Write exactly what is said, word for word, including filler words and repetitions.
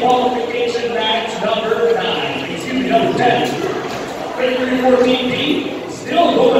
qualification match number nine. Excuse me, number ten. three fourteen B, still going.